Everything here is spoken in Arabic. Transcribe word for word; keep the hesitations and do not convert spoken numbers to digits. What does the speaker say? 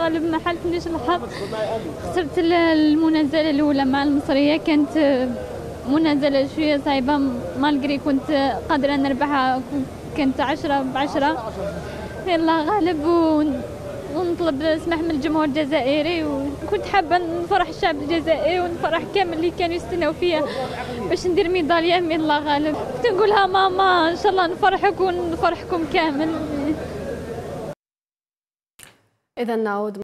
غالب ما حالفنيش الحظ، خسرت المنازله الاولى مع المصريه، كانت منازله شويه صعيبه مالغري كنت قادره نربحها، كانت عشرة بعشرة. يلا غالب ونطلب سماح من الجمهور الجزائري، وكنت حابه نفرح الشعب الجزائري ونفرح كامل اللي كانوا يستناو فيا باش ندير ميداليه. من الله غالب كنت نقولها ماما ان شاء الله نفرحك ونفرحكم كامل. اذا نعود